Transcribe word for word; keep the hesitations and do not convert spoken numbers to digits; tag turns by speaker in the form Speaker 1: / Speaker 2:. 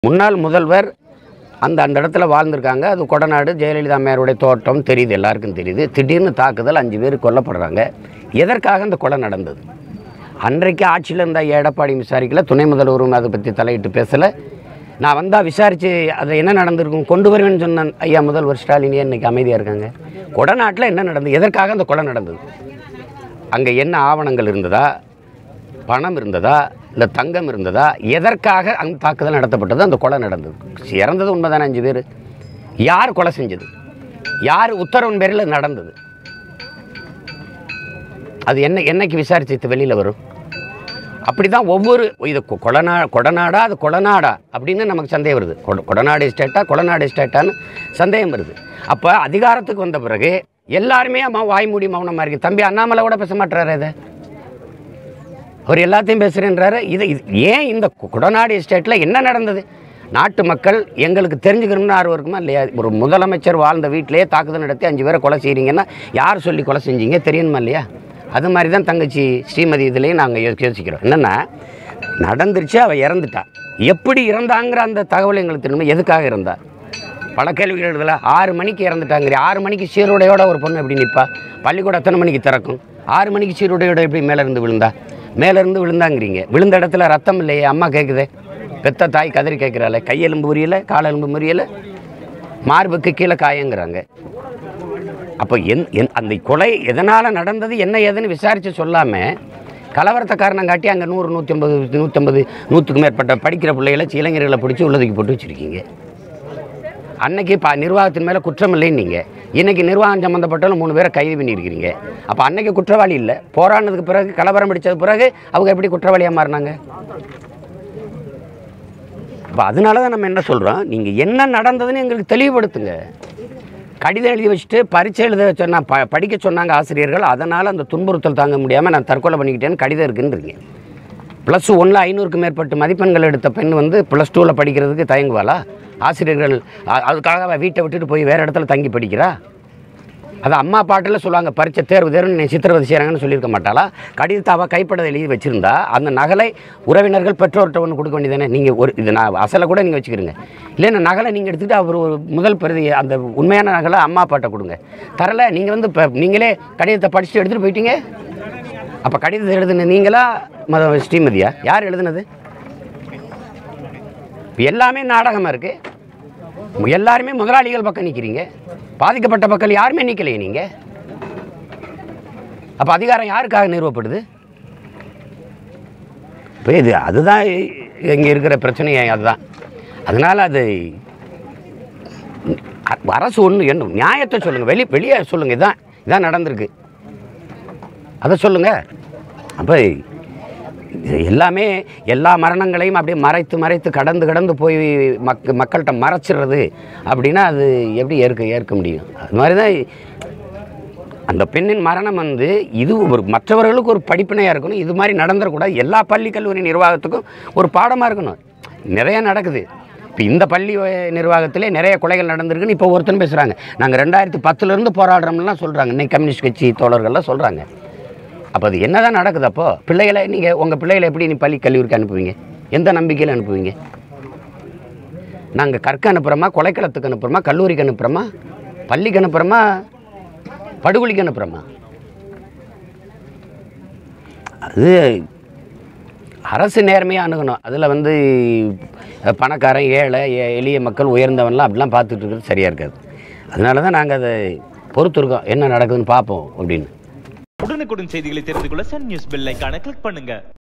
Speaker 1: முன்னாள் முதல்வர் அந்த அந்த இடத்துல வாழ்ந்திருக்காங்க. அது கொடநாடு ஜெயலலிதா அம்மையாருடைய தோட்டம் தெரியுது, எல்லாருக்கும் தெரியுது. திடீர்னு தாக்குதல், அஞ்சு பேர் கொல்லப்படுறாங்க. எதற்காக அந்த கொலை நடந்தது? அன்றைக்கு ஆட்சியில் இருந்த எடப்பாடி விசாரிக்கல, துணை முதல்வரும் அதை பற்றி தலையிட்டு பேசலை. நான் வந்தால் விசாரித்து அதை என்ன நடந்திருக்கும் கொண்டு வருவேன்னு சொன்னேன். ஐயா முதல்வர் ஸ்டாலின் ஏன் இன்றைக்கி அமைதியாக இருக்காங்க? கொடநாட்டில் என்ன நடந்தது? எதற்காக அந்த கொலை நடந்தது? அங்கே என்ன ஆவணங்கள் இருந்ததா, பணம் இருந்ததா, இல்லை தங்கம் இருந்ததா? எதற்காக அந்த தாக்குதல் நடத்தப்பட்டது? அந்த கொலை நடந்தது. இறந்தது உண்மைதானே அஞ்சு பேர். யார் கொலை செஞ்சது? யார் உத்தரவின் பேரில் நடந்தது? அது என்ன என்னைக்கு விசாரிச்சு வெளியில் வரும்? அப்படி தான் ஒவ்வொரு இது கொடநா கொடநாடா அது கொடநாடா அப்படின்னு நமக்கு சந்தேகம் வருது. கொட கொடநாடு ஸ்டேட்டா கொடநாடு ஸ்டேட்டான்னு சந்தேகம் வருது. அப்போ அதிகாரத்துக்கு வந்த பிறகு எல்லாருமே அம்மா வாய்மூடி மௌனமாக இருக்குது. தம்பி அண்ணாமலை கூட பேச மாட்டுறாரு. இதை அவர் எல்லாத்தையும் பேசுகிறேன்றாரு. இது இது ஏன் இந்த கொடநாடு எஸ்டேட்டில் என்ன நடந்தது? நாட்டு மக்கள் எங்களுக்கு தெரிஞ்சுக்கணும்னு ஆர்வம் இருக்குமா இல்லையா? ஒரு முதலமைச்சர் வாழ்ந்த வீட்டிலேயே தாக்குதல் நடத்தி அஞ்சு பேரை கொலை செய்கிறீங்கன்னா யார் சொல்லி கொலை செஞ்சீங்க தெரியணுமா இல்லையா? அது மாதிரி தான் தங்கச்சி ஸ்ரீமதி இதுலேயும் நாங்கள் யோசிக்கிறோம். என்னென்னா, நடந்துருச்சு, அவள் இறந்துட்டா. எப்படி இறந்தாங்கிற அந்த தகவல் எங்களுக்கு தெரியுமா? எதுக்காக இருந்தா? பல கேள்விகள் எழுதல. ஆறு மணிக்கு இறந்துட்டாங்கிற. ஆறு மணிக்கு சீருடையோட ஒரு பொண்ணு எப்படி நிற்பா? பள்ளிக்கூடம் எத்தனை மணிக்கு திறக்கும்? ஆறு மணிக்கு சீருடையோட எப்படி மேலேருந்து விழுந்தா? மேலேருந்து விழுந்தாங்கிறீங்க. விழுந்த இடத்துல ரத்தம் இல்லையே. அம்மா கேட்குதே, பெத்த தாய் கதறி கேட்குறாள். கையெலும்பு முறியலை, காலெலும்பு முறியலை, மார்புக்கு கீழே காயங்கிறாங்க. அப்போ என் என் அந்த கொலை எதனால் நடந்தது என்ன ஏதுன்னு விசாரித்து சொல்லாமல் கலவரத்தை காரணம் காட்டி அங்கே நூறு நூற்றி ஐம்பது நூற்றம்பது நூற்றுக்கு மேற்பட்ட படிக்கிற பிள்ளைகளை இளைஞர்களை பிடிச்சி உள்ளதுக்கு போட்டு வச்சுருக்கீங்க. அன்னைக்கு பா நிர்வாகத்தின் மேலே குற்றம் இல்லைன்னு நீங்கள் இன்றைக்கி நிர்வாகம் சம்மந்தப்பட்டாலும் மூணு பேரை கைது பண்ணியிருக்கிறீங்க. அப்போ அன்னைக்கு குற்றவாளி இல்லை, போராடினதுக்கு பிறகு கலவரம் பிடிச்சது பிறகு அவங்க எப்படி குற்றவாளியாக மாறினாங்க? இப்போ அதனால தான் நம்ம என்ன சொல்கிறோம், நீங்கள் என்ன நடந்ததுன்னு எங்களுக்கு தெளிவுபடுத்துங்க. கடிதம் எழுதி வச்சுட்டு பரீட்சை எழுத சொன்னா ப படிக்க சொன்னாங்க ஆசிரியர்கள். அதனால் அந்த துன்புறுத்தல் தாங்க முடியாமல் நான் தற்கொலை பண்ணிக்கிட்டேன்னு கடிதம் இருக்குன்றீங்க. ப்ளஸ் ஒன்றில் ஐநூறுக்கு மேற்பட்ட மதிப்பெண்கள் எடுத்த பெண் வந்து ப்ளஸ் டூவில் படிக்கிறதுக்கு தயங்குவாளா? ஆசிரியர்கள் அதுக்காக அவள் வீட்டை விட்டுட்டு போய் வேறு இடத்துல தங்கி படிக்கிறா? அது அம்மா பாட்டில் சொல்லுவாங்க, பரீட்சை தேர்வு தேர்வுன்னு சித்திரவதை செய்கிறாங்கன்னு சொல்லியிருக்க மாட்டாளா? கடிதத்தை அவள் கைப்பட எழுதி வச்சுருந்தா அந்த நகலை உறவினர்கள் பெற்றோர்கிட்ட ஒன்று கொடுக்க வேண்டியதானே? நீங்கள் ஒரு இது நான் அசலை கூட நீங்கள் வச்சுக்கிறீங்க. இல்லைன்னா நகலை நீங்கள் எடுத்துகிட்டு அவர் ஒரு முதல் பிரதி அந்த உண்மையான நகலை அம்மா அப்பாட்ட கொடுங்க. தரலை, நீங்கள் வந்து இப்போ நீங்களே கடிதத்தை படிச்சுட்டு எடுத்துகிட்டு போயிட்டீங்க. அப்போ கடிதத்தை எழுதுன நீங்களா மத ஸ்ரீமதியா? யார் எழுதுனது? எல்லாமே நாடகமாக இருக்குது. எல்லாருமே முதலாளிகள் பக்கம் நிற்கிறீங்க. பாதிக்கப்பட்ட மக்கள் யாருமே நிற்கலையே நீங்கள். அப்போ அதிகாரம் யாருக்காக நிறுவப்படுது? இப்போ இது அதுதான் இங்கே இருக்கிற பிரச்சனையே. அதுதான் அதனால் அது அரசு ஒன்று என்ன நியாயத்தை சொல்லுங்கள், வெளி வெளியே சொல்லுங்கள். இதுதான் இதான் நடந்திருக்கு, அதை சொல்லுங்கள். அப்போ எல்லாமே எல்லா மரணங்களையும் அப்படியே மறைத்து மறைத்து கடந்து கடந்து போய் மக் மக்கள்கிட்ட மறைச்சிடுறது அப்படின்னா அது எப்படி ஏற்க ஏற்க முடியும்? அது மாதிரி தான் அந்த பெண்ணின் மரணம் வந்து இது ஒரு மற்றவர்களுக்கு ஒரு படிப்பினையாக இருக்கணும். இது மாதிரி நடந்துடக்கூடாது. எல்லா பள்ளி கல்லூரி நிர்வாகத்துக்கும் ஒரு பாடமாக இருக்கணும். நிறைய நடக்குது. இப்போ இந்த பள்ளி நிர்வாகத்திலே நிறைய கொலைகள் நடந்திருக்குன்னு இப்போ ஒருத்தன் பேசுகிறாங்க. நாங்கள் ரெண்டாயிரத்தி பத்துலேருந்து போராடுறோம்லாம் சொல்கிறாங்க. இன்னைக்கு கம்யூனிஸ்ட் கட்சி தோழர்கள்லாம் சொல்கிறாங்க. அப்போ அது என்ன தான் நடக்குது? அப்போது பிள்ளைகளை நீங்கள் உங்கள் பிள்ளைகளை எப்படி நீ பள்ளி கல்லூரிக்கு அனுப்புவீங்க? எந்த நம்பிக்கையில் அனுப்புவீங்க? நாங்கள் கற்க அனுப்புகிறோமா, கொலைக்களத்துக்கு அனுப்புகிறோமா, கல்லூரிக்கு அனுப்புகிறோமா, பள்ளிக்கு அனுப்புகிறோமா, படுகொலிக்கு அனுப்புகிறோமா? அது அரசு நேர்மையாக அணுகணும். அதில் வந்து பணக்காரன் ஏழை எளிய மக்கள் உயர்ந்தவன்லாம் அப்படிலாம் பார்த்துட்டு இருக்கிறது சரியாக இருக்காது. அதனால தான் நாங்கள் அதை பொறுத்திருக்கோம், என்ன நடக்குதுன்னு பார்ப்போம் அப்படின்னு.
Speaker 2: உடனுக்குடன் செய்திகளை தெரிந்து கொள்ள சன் நியூஸ் பெல் ஐகானை கிளிக் பண்ணுங்க.